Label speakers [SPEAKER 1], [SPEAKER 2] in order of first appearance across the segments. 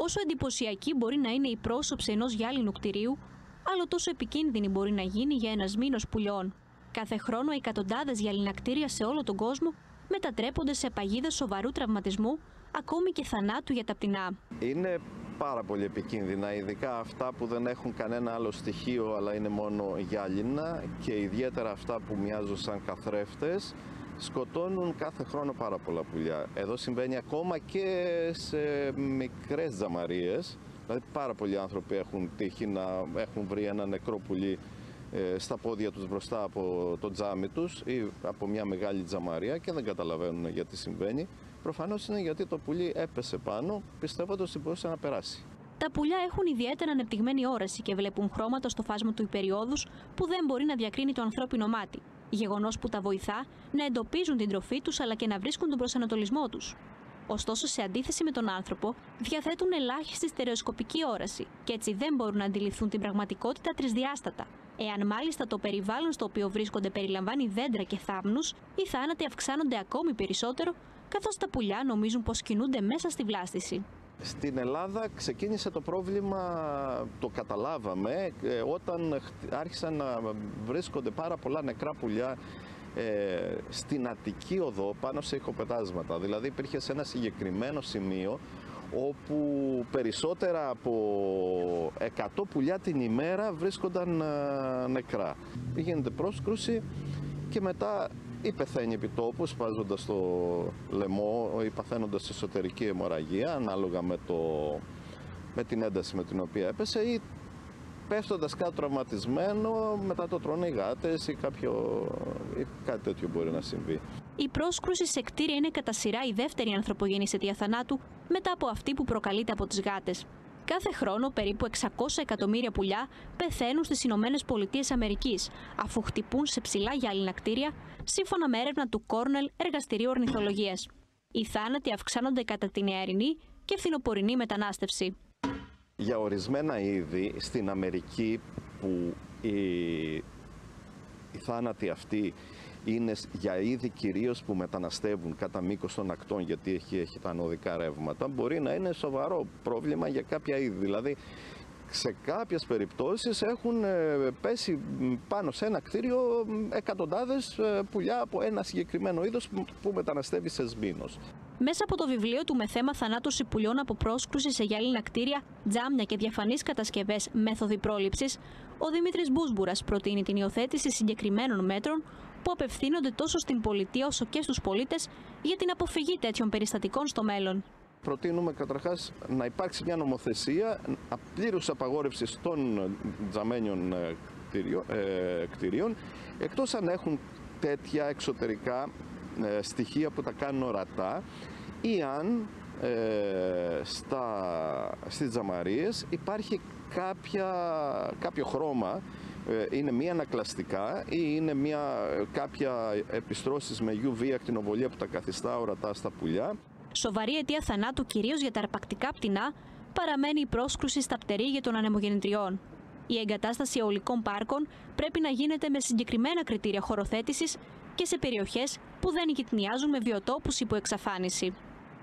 [SPEAKER 1] Όσο εντυπωσιακή μπορεί να είναι η πρόσωψη ενός γυάλινου κτηρίου, άλλο τόσο επικίνδυνη μπορεί να γίνει για ένας μήνος πουλιών. Κάθε χρόνο, εκατοντάδες γυαλινακτήρια σε όλο τον κόσμο μετατρέπονται σε παγίδες σοβαρού τραυματισμού, ακόμη και θανάτου για τα πτηνά.
[SPEAKER 2] Είναι πάρα πολύ επικίνδυνα, ειδικά αυτά που δεν έχουν κανένα άλλο στοιχείο, αλλά είναι μόνο γυάλινα, και ιδιαίτερα αυτά που μοιάζουν σαν καθρέφτες. Σκοτώνουν κάθε χρόνο πάρα πολλά πουλιά. Εδώ συμβαίνει ακόμα και σε μικρές τζαμαρίες. Δηλαδή πάρα πολλοί άνθρωποι έχουν τύχει να έχουν βρει ένα νεκρό πουλί στα πόδια τους μπροστά από το τζάμι τους ή από μια μεγάλη τζαμαρία και δεν καταλαβαίνουν γιατί συμβαίνει. Προφανώς είναι γιατί το πουλί έπεσε πάνω, πιστεύοντας ότι μπορούσε να περάσει.
[SPEAKER 1] Τα πουλιά έχουν ιδιαίτερα ανεπτυγμένη όραση και βλέπουν χρώματα στο φάσμα του υπεριόδους που δεν μπορεί να διακρίνει το ανθρώπινο μάτι. Γεγονός που τα βοηθά να εντοπίζουν την τροφή τους αλλά και να βρίσκουν τον προσανατολισμό τους. Ωστόσο, σε αντίθεση με τον άνθρωπο, διαθέτουν ελάχιστη στερεοσκοπική όραση και έτσι δεν μπορούν να αντιληφθούν την πραγματικότητα τρισδιάστατα. Εάν μάλιστα το περιβάλλον στο οποίο βρίσκονται περιλαμβάνει δέντρα και θάμνους, οι θάνατοι αυξάνονται ακόμη περισσότερο, καθώς τα πουλιά νομίζουν πως κινούνται μέσα στη βλάστηση.
[SPEAKER 2] Στην Ελλάδα ξεκίνησε το πρόβλημα, το καταλάβαμε, όταν άρχισαν να βρίσκονται πάρα πολλά νεκρά πουλιά στην Αττική Οδό πάνω σε ηχοπετάσματα. Δηλαδή υπήρχε σε ένα συγκεκριμένο σημείο όπου περισσότερα από 100 πουλιά την ημέρα βρίσκονταν νεκρά. Γίνεται πρόσκρουση και μετά ή πεθαίνει επί τόπου, σπάζοντας το λαιμό ή παθαίνοντας εσωτερική αιμορραγία, ανάλογα με την ένταση με την οποία έπεσε, ή πέφτοντας κάτω τραυματισμένο, μετά το τρώνε οι γάτες ή κάτι τέτοιο μπορεί να συμβεί.
[SPEAKER 1] Η πρόσκρουση σε κτίρια είναι κατά σειρά η δεύτερη ανθρωπογενής αιτία θανάτου μετά από αυτή που προκαλείται από τις γάτες. Κάθε χρόνο περίπου 600 εκατομμύρια πουλιά πεθαίνουν στις Ηνωμένες Πολιτείες Αμερικής, αφού χτυπούν σε ψηλά γυάλινα κτίρια, σύμφωνα με έρευνα του Κόρνελ Εργαστηρίου Ορνηθολογίας. Οι θάνατοι αυξάνονται κατά την νεαρινή και φθινοπορεινή μετανάστευση.
[SPEAKER 2] Για ορισμένα είδη στην Αμερική που οι θάνατοι αυτοί είναι για είδη κυρίως που μεταναστεύουν κατά μήκος των ακτών, γιατί έχει τα ανωδικά ρεύματα, μπορεί να είναι σοβαρό πρόβλημα για κάποια είδη. Δηλαδή, σε κάποιες περιπτώσεις έχουν πέσει πάνω σε ένα κτίριο εκατοντάδες πουλιά από ένα συγκεκριμένο είδος που μεταναστεύει σε σμπήνος.
[SPEAKER 1] Μέσα από το βιβλίο του με θέμα θανάτωση πουλιών από πρόσκρουση σε γυάλινα κτίρια, τζάμια και διαφανείς κατασκευές μέθοδοι πρόληψης, ο Δημήτρης Μπούσμπουρας προτείνει την υιοθέτηση συγκεκριμένων μέτρων που απευθύνονται τόσο στην πολιτεία όσο και στους πολίτες για την αποφυγή τέτοιων περιστατικών στο μέλλον.
[SPEAKER 2] Προτείνουμε καταρχάς να υπάρξει μια νομοθεσία πλήρους απαγόρευσης των τζαμένιων κτηρίων, εκτός αν έχουν τέτοια εξωτερικά στοιχεία που τα κάνουν ορατά ή αν στις τζαμαρίες υπάρχει κάποιο χρώμα, είναι μία ανακλαστικά ή είναι κάποια επιστρώσεις με UV ακτινοβολία που τα καθιστά ορατά στα πουλιά.
[SPEAKER 1] Σοβαρή αιτία θανάτου κυρίως για τα αρπακτικά πτηνά παραμένει η πρόσκρουση στα πτερίγια των ανεμογεννητριών. Η εγκατάσταση αιωλικών πάρκων πρέπει να γίνεται με συγκεκριμένα κριτήρια χωροθέτησης και σε περιοχές που δεν γυτνιάζουν με βιοτόπους υπό εξαφάνιση.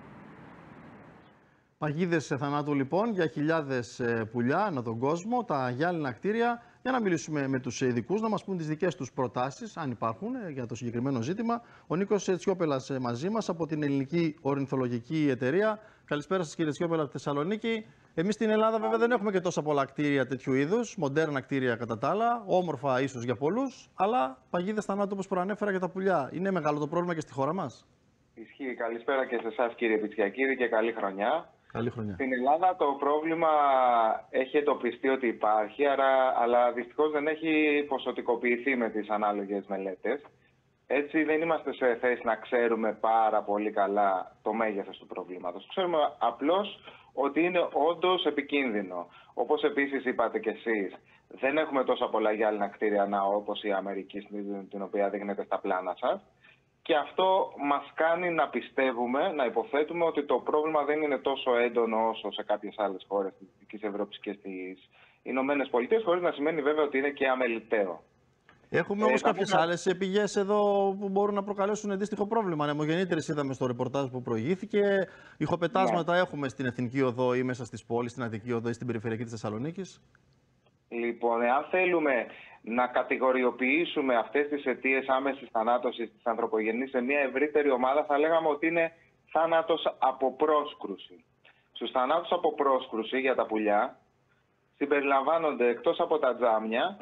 [SPEAKER 3] Παγίδες θανάτου λοιπόν για χιλιάδες πουλιά ανά τον κόσμο, τα γυάλινα κτίρια. Για να μιλήσουμε με τους ειδικούς, να μας πούν τις δικές τους προτάσεις, αν υπάρχουν, για το συγκεκριμένο ζήτημα. Ο Νίκος Τσιόπελας μαζί μας από την Ελληνική Ορνηθολογική Εταιρεία. Καλησπέρα σας κύριε Τσιόπελα από τη Θεσσαλονίκη. Εμείς στην Ελλάδα βέβαια δεν έχουμε και τόσα πολλά κτίρια τέτοιου είδους, μοντέρνα κτίρια κατά τα άλλα, όμορφα ίσως για πολλούς, αλλά παγίδες θανάτου όπως προανέφερα για τα πουλιά. Είναι μεγάλο το πρόβλημα και στη χώρα μας?
[SPEAKER 4] Ισχύει. Καλησπέρα και σε εσάς κύριε Πιτσιακίδη και καλή χρονιά.
[SPEAKER 3] Καλή χρονιά.
[SPEAKER 4] Στην Ελλάδα το πρόβλημα έχει εντοπιστεί ότι υπάρχει, αλλά δυστυχώς δεν έχει ποσοτικοποιηθεί με τις ανάλογες μελέτες. Έτσι δεν είμαστε σε θέση να ξέρουμε πάρα πολύ καλά το μέγεθος του προβλήματος. Ξέρουμε απλώς ότι είναι όντως επικίνδυνο. Όπως επίσης είπατε κι εσείς, δεν έχουμε τόσα πολλά γυάλινα κτίρια όπως η Αμερική, την οποία δείχνετε στα πλάνα σας. Και αυτό μας κάνει να πιστεύουμε, να υποθέτουμε ότι το πρόβλημα δεν είναι τόσο έντονο όσο σε κάποιες άλλες χώρες της Ευρώπης και στις Ηνωμένες Πολιτείες, χωρίς να σημαίνει βέβαια ότι είναι και αμεληταίο.
[SPEAKER 3] Έχουμε όμως κάποιες άλλες πηγές εδώ που μπορούν να προκαλέσουν αντίστοιχο πρόβλημα. Ανεμογεννήτριες είδαμε στο ρεπορτάζ που προηγήθηκε. Ηχοπετάσματα έχουμε στην Εθνική Οδό ή μέσα στις πόλεις, στην Αττική Οδό ή στην περιφερειακή της Θεσσαλονίκης.
[SPEAKER 4] Λοιπόν, εάν θέλουμε να κατηγοριοποιήσουμε αυτές τις αιτίες άμεσης θανάτωσης της ανθρωπογενής σε μια ευρύτερη ομάδα, θα λέγαμε ότι είναι θάνατος από πρόσκρουση. Στους θανάτους από πρόσκρουση για τα πουλιά συμπεριλαμβάνονται, εκτός από τα τζάμια,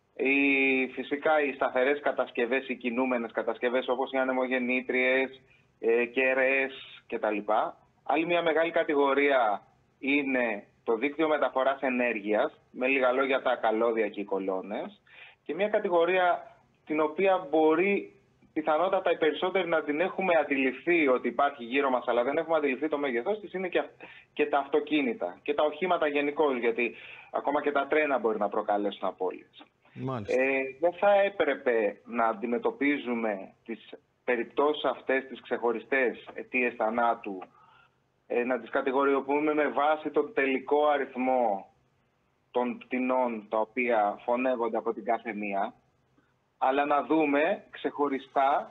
[SPEAKER 4] φυσικά οι σταθερές κατασκευές, οι κινούμενες κατασκευές όπως οι ανεμογεννήτριες, κεραίες κτλ. Άλλη μια μεγάλη κατηγορία είναι το δίκτυο μεταφοράς ενέργειας, με λίγα λόγια τα καλώδια και οι κολόνες, και μια κατηγορία την οποία μπορεί πιθανότατα οι περισσότεροι να την έχουμε αντιληφθεί ότι υπάρχει γύρω μας, αλλά δεν έχουμε αντιληφθεί το μέγεθός της, είναι και τα αυτοκίνητα και τα οχήματα γενικώς, γιατί ακόμα και τα τρένα μπορεί να προκαλέσουν απώλειες. Δεν θα έπρεπε να αντιμετωπίζουμε τις περιπτώσεις αυτές, τις ξεχωριστές αιτίες θανάτου, να τις κατηγοριοποιούμε με βάση τον τελικό αριθμό των πτηνών τα οποία φωνεύονται από την κάθε μία, αλλά να δούμε ξεχωριστά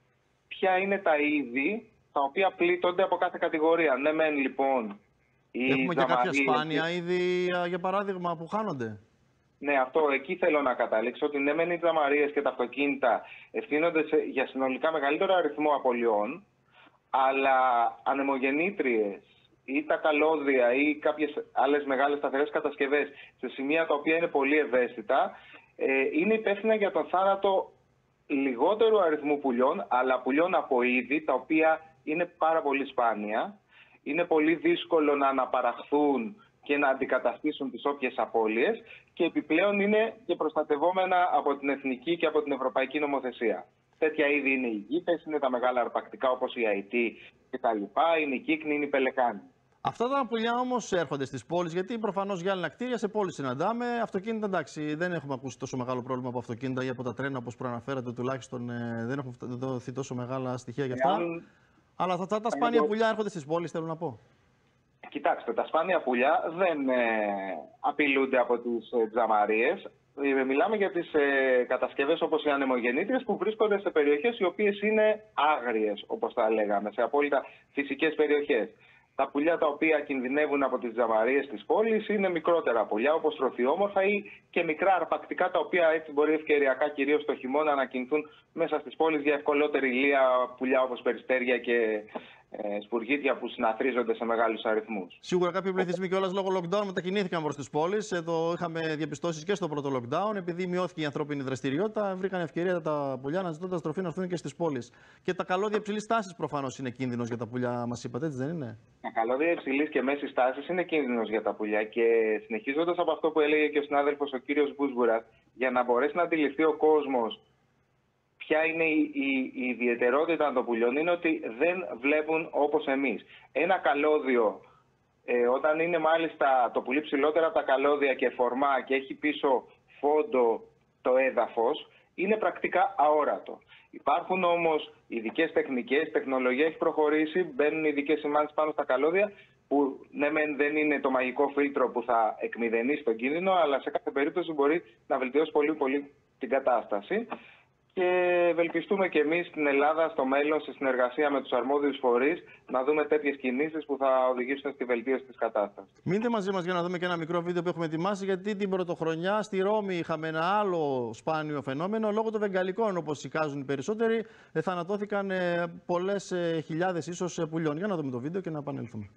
[SPEAKER 4] ποια είναι τα είδη τα οποία πλήττονται από κάθε κατηγορία. Ναι, μεν λοιπόν.
[SPEAKER 3] Έχουμε και κάποια σπάνια είδη, για παράδειγμα, που χάνονται.
[SPEAKER 4] Ναι, αυτό εκεί θέλω να καταλήξω. Ότι ναι, μεν οι τζαμαρίες και τα αυτοκίνητα ευθύνονται για συνολικά μεγαλύτερο αριθμό απολειών, αλλά ανεμογεννήτριες ή τα καλώδια ή κάποιες άλλες μεγάλες σταθερές κατασκευές σε σημεία τα οποία είναι πολύ ευαίσθητα, είναι υπεύθυνα για τον θάνατο λιγότερου αριθμού πουλιών, αλλά πουλιών από είδη τα οποία είναι πάρα πολύ σπάνια. Είναι πολύ δύσκολο να αναπαραχθούν και να αντικαταστήσουν τις όποιες απώλειες, και επιπλέον είναι και προστατευόμενα από την εθνική και από την ευρωπαϊκή νομοθεσία. Τέτοια είδη είναι οι γήπες, είναι τα μεγάλα αρπακτικά όπως η αϊτή κτλ. Είναι η κύκνη, είναι η πελεκάνη.
[SPEAKER 3] Αυτά τα πουλιά όμως έρχονται στις πόλεις, γιατί προφανώς γυάλινα κτίρια σε πόλεις συναντάμε. Αυτοκίνητα, εντάξει, δεν έχουμε ακούσει τόσο μεγάλο πρόβλημα από αυτοκίνητα ή από τα τρένα, όπως προαναφέρατε, τουλάχιστον δεν έχουν δοθεί τόσο μεγάλα στοιχεία γι' αυτά. Αλλά αυτά τα σπάνια πουλιά έρχονται στις πόλεις, θέλω να πω.
[SPEAKER 4] Κοιτάξτε, τα σπάνια πουλιά δεν απειλούνται από τις τζαμαρίες. Μιλάμε για τις κατασκευές όπως οι ανεμογεννήτριες που βρίσκονται σε περιοχές οι οποίες είναι άγριες, όπως τα λέγαμε, σε απόλυτα φυσικές περιοχές. Τα πουλιά τα οποία κινδυνεύουν από τις τζαμαρίες της πόλης είναι μικρότερα πουλιά, όπως τροφιόμορφα ή και μικρά αρπακτικά, τα οποία έτσι μπορεί ευκαιριακά, κυρίως το χειμώνα, να κινηθούν μέσα στις πόλεις για ευκολότερη ηλία, πουλιά όπως περιστέρια και σπουργίτια που συναθρίζονται σε μεγάλους αριθμούς.
[SPEAKER 3] Σίγουρα κάποιοι πληθυσμοί κιόλας λόγω lockdown μετακινήθηκαν προς τις πόλεις. Το είχαμε διαπιστώσει και στο πρώτο lockdown. Επειδή μειώθηκε η ανθρώπινη δραστηριότητα, βρήκαν ευκαιρία τα πουλιά να ζητώντας τροφή να έρθουν και στις πόλεις. Και τα καλώδια υψηλής τάσης προφανώς είναι κίνδυνος για τα πουλιά, μας είπατε, έτσι δεν είναι?
[SPEAKER 4] Τα καλώδια υψηλής και μέσης τάσης είναι κίνδυνος για τα πουλιά. Και συνεχίζοντας από αυτό που έλεγε και ο συνάδελφος ο κύριος Μπούσμπουρας, για να μπορέσει να αντιληφθεί ο κόσμος ποια είναι η ιδιαιτερότητα των πουλιών, είναι ότι δεν βλέπουν όπως εμείς. Ένα καλώδιο, όταν είναι μάλιστα το πουλί ψηλότερα από τα καλώδια και φορμά και έχει πίσω φόντο το έδαφος, είναι πρακτικά αόρατο. Υπάρχουν όμως ειδικές τεχνικές, η τεχνολογία έχει προχωρήσει, μπαίνουν ειδικές σημάνσεις πάνω στα καλώδια, που ναι μεν δεν είναι το μαγικό φίλτρο που θα εκμηδενήσει τον κίνδυνο, αλλά σε κάθε περίπτωση μπορεί να βελτιώσει πολύ πολύ την κατάσταση. Και ευελπιστούμε και εμείς στην Ελλάδα στο μέλλον, σε συνεργασία με τους αρμόδιους φορείς, να δούμε τέτοιες κινήσεις που θα οδηγήσουν στη βελτίωση της κατάστασης.
[SPEAKER 3] Μείνετε μαζί μας για να δούμε και ένα μικρό βίντεο που έχουμε ετοιμάσει, γιατί την πρωτοχρονιά στη Ρώμη είχαμε ένα άλλο σπάνιο φαινόμενο. Λόγω των βεγγαλικών, όπως εικάζουν οι περισσότεροι, θανατώθηκαν πολλές χιλιάδες ίσως πουλιών. Για να δούμε το βίντεο και να επανέλθουμε.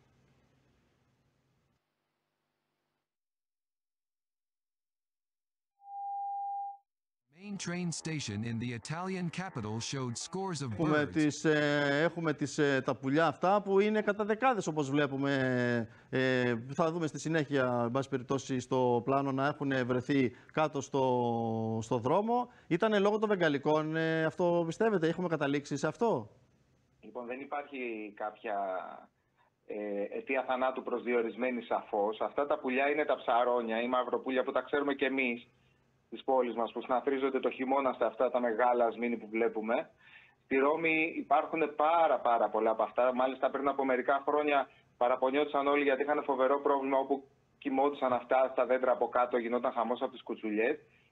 [SPEAKER 3] Έχουμε τα πουλιά αυτά που είναι κατά δεκάδες, όπως βλέπουμε. Θα δούμε στη συνέχεια, εν πάση περιπτώσει, στο πλάνο να έχουν βρεθεί κάτω στο δρόμο. Ήταν λόγω των βεγγαλικών, αυτό πιστεύετε? Έχουμε καταλήξει σε αυτό?
[SPEAKER 4] Λοιπόν, δεν υπάρχει κάποια αιτία θανάτου προσδιορισμένη σαφώς. Αυτά τα πουλιά είναι τα ψαρόνια ή μαυροπούλια που τα ξέρουμε κι εμείς της πόλης μας, που συναθρίζονται το χειμώνα στα αυτά τα μεγάλα ασμήνη που βλέπουμε. Στη Ρώμη υπάρχουν πάρα πολλά από αυτά. Μάλιστα πριν από μερικά χρόνια παραπονιόντουσαν όλοι γιατί είχαν φοβερό πρόβλημα όπου κοιμόντουσαν αυτά στα δέντρα από κάτω, γινόταν χαμός από τις κουτσουλιές.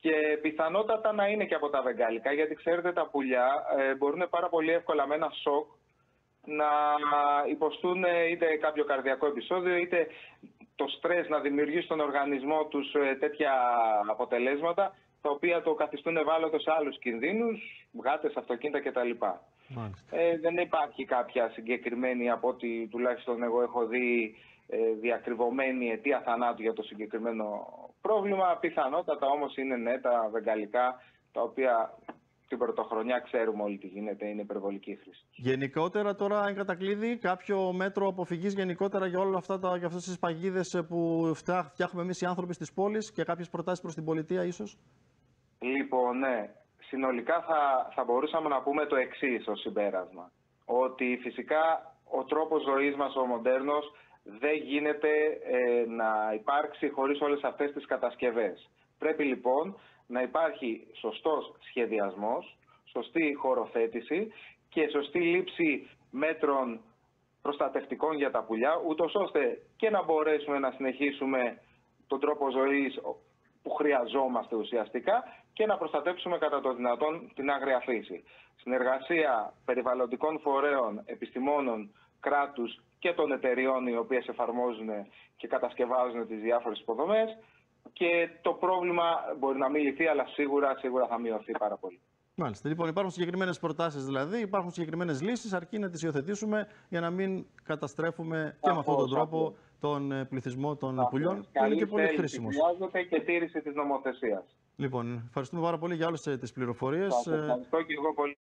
[SPEAKER 4] Και πιθανότατα να είναι και από τα βεγγαλικά, γιατί ξέρετε τα πουλιά μπορούν πάρα πολύ εύκολα με ένα σοκ να υποστούν είτε κάποιο καρδιακό επεισόδιο, είτε το στρες να δημιουργήσει στον οργανισμό τους τέτοια αποτελέσματα, τα οποία το καθιστούν ευάλωτο σε άλλους κινδύνους, γάτες, αυτοκίνητα κτλ. Δεν υπάρχει κάποια συγκεκριμένη, από ό,τι τουλάχιστον εγώ έχω δει, διακριβωμένη αιτία θανάτου για το συγκεκριμένο πρόβλημα. Πιθανότατα όμως είναι ναι τα βεγγαλικά, τα οποία την πρωτοχρονιά ξέρουμε όλοι τι γίνεται, είναι υπερβολική χρήση.
[SPEAKER 3] Γενικότερα τώρα, εν κατακλείδη, κάποιο μέτρο αποφυγής γενικότερα για όλα αυτά για αυτές τις παγίδες που φτιάχνουμε εμείς οι άνθρωποι στις πόλεις και κάποιες προτάσεις προς την πολιτεία ίσως?
[SPEAKER 4] Λοιπόν, ναι. Συνολικά θα μπορούσαμε να πούμε το εξής ως συμπέρασμα. Ότι φυσικά ο τρόπος ζωής μας, ο μοντέρνος, δεν γίνεται να υπάρξει χωρίς όλες αυτές τις κατασκευές. Πρέπει λοιπόν να υπάρχει σωστός σχεδιασμός, σωστή χωροθέτηση και σωστή λήψη μέτρων προστατευτικών για τα πουλιά, ούτως ώστε και να μπορέσουμε να συνεχίσουμε τον τρόπο ζωής που χρειαζόμαστε ουσιαστικά και να προστατέψουμε κατά το δυνατόν την άγρια φύση. Συνεργασία περιβαλλοντικών φορέων, επιστημόνων, κράτους και των εταιριών οι οποίες εφαρμόζουν και κατασκευάζουν τις διάφορες υποδομές, και το πρόβλημα μπορεί να μην λυθεί, αλλά σίγουρα θα μειωθεί πάρα πολύ.
[SPEAKER 3] Μάλιστα. Λοιπόν, υπάρχουν συγκεκριμένες προτάσεις, δηλαδή υπάρχουν συγκεκριμένες λύσεις, αρκεί να τις υιοθετήσουμε για να μην καταστρέφουμε και με αυτόν τον τρόπο τον πληθυσμό των πουλιών, που είναι και πολύ χρήσιμος.
[SPEAKER 4] Χρειάζεται και τήρηση της νομοθεσίας.
[SPEAKER 3] Λοιπόν, ευχαριστούμε πάρα πολύ για όλες τις πληροφορίες.
[SPEAKER 4] Ευχαριστώ και εγώ πολύ.